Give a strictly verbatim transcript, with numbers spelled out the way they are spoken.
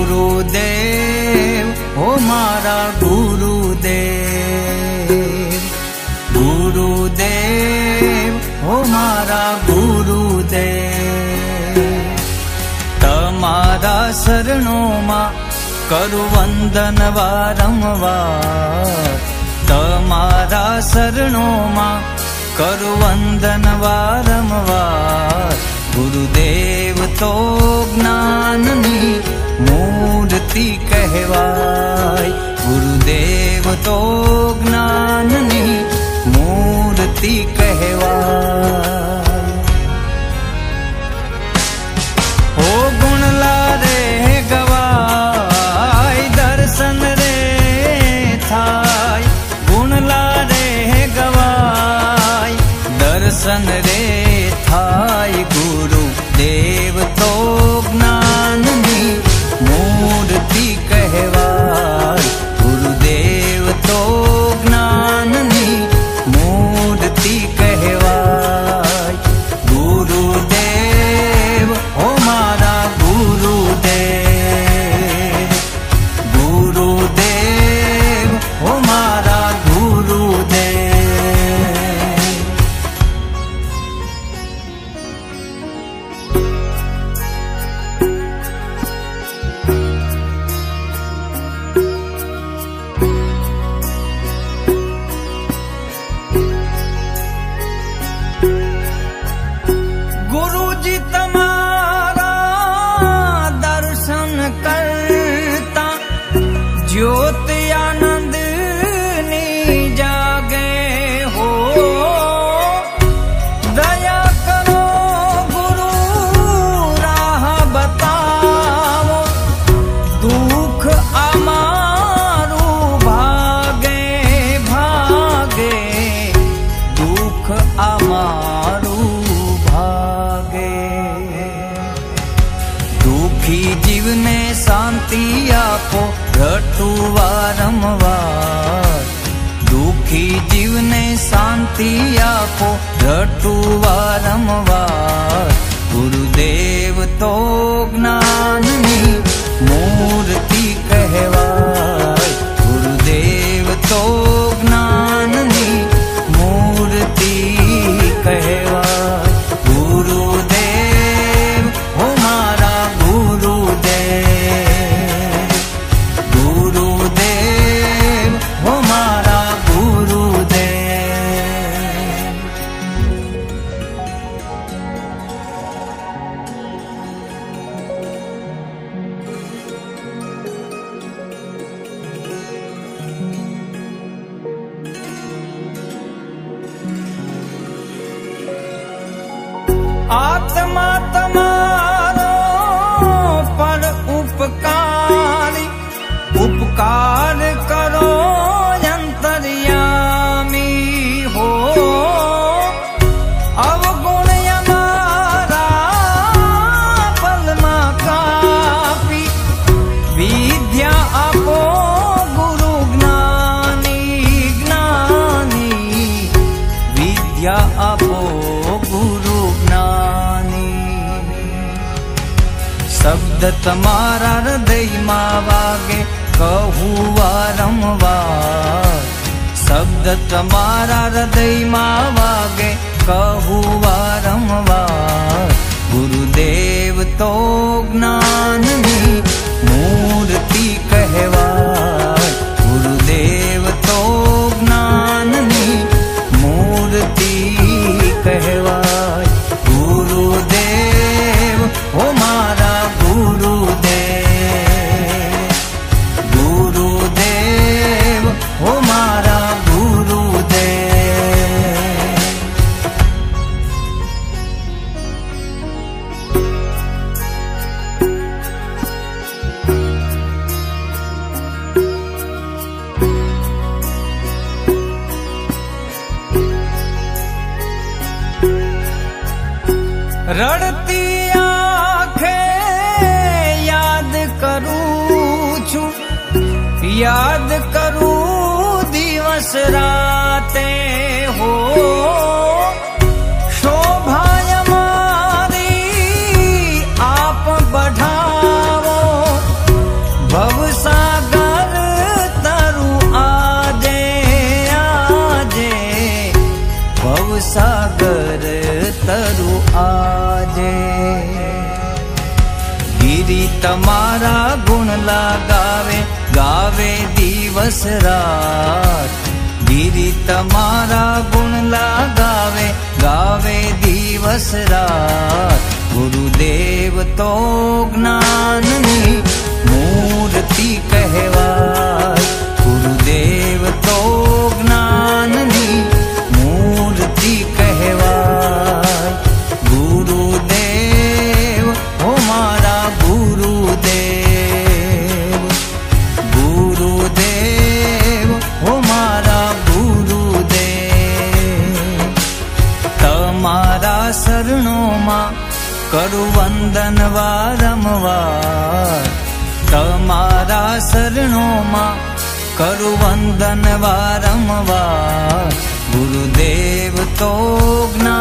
गुरुदेव हो मारा गुरुदेव, गुरुदेव हो मारा गुरुदेव। तमारा शरणों मां करु वंदन वारंवार, तमारा शरणों मां करु वंदन वारंवार। गुरुदेव तो ज्ञाननी मूर्ति कहवाय, गुरुदेव तो ज्ञाननी मूर्ति कहवाय। ओ गुण लारे गवाय दर्शन रे थाय, गुण लारे गवाय दर्शन रे थाय। गुरुदेव तो ज्ञाननी मूर्ति कहवाय, गुरुदेव तो ज्ञाननी मूर्ति कहवाय। गुरुदेव हो मारा गुरुदेव, गुरुदेव हो मारा गुरुदेव। गुरुजी तमारा दर्शन करता ज्योति आनंद नी जागे हो। दया करो गुरु राह बताओ, दुख अमारू भागे भागे, दुख अमारू भागे। दुखी जीव ने शांति आपो रटू वारंवार, दुखी जीव ने शांति आपो रटू वारंवार। गुरुदेव तो ज्ञाननी मूर्ति कहवाय, गुरुदेव तो ज्ञाननी मूर्ति कहवाय। गुरुदेव हो मारा गुरुदेव, गुरुदेव हो मारा गुरुदेव। आत्मा तमारो पर उपकारी, उपकार करो अंतर्यामी हो। अवगुण हमारा पलमा कापी, विद्या आपो गुरु ज्ञानी ज्ञानी, विद्या आपो गुरु ज्ञानी। शब्द तमारा हृदय मां वागे कहूँ वारंवार, शब्द तमारा हृदय मां वागे कहूँ वारंवार। गुरुदेव तो ज्ञाननी मूर्ति कहवाय, गुरुदेव तो ज्ञाननी मूर्ति कहवाय। गुरुदेव हो मारा गुरुदेव, गुरुदेव हो मारा गुरुदेव। रड़ती आंखें याद करूं छू, याद करूं दिवस राते हो। शोभा हमारी आप बढ़ाओ, તમારા ગુણ લગાવે ગાવે દિવસ રાત ગિરી તમારા ગુણ લગાવે ગાવે દિવસ રાત ગુરુદેવ તો જ્ઞાનની મૂર્તિ કહેવાય ગુરુદેવ તો જ્ઞાનની મૂર્તિ કહેવાય ગુરુદેવ ઓ મારા ગુરુદેવ ગુરુદેવ ઓ મારા ગુરુદેવ તમારા શરણોમાં કરું વંદન વારંવાર તમારા શરણોમાં કરું વંદન વારંવાર ગુરુદેવ તો જ્ઞાન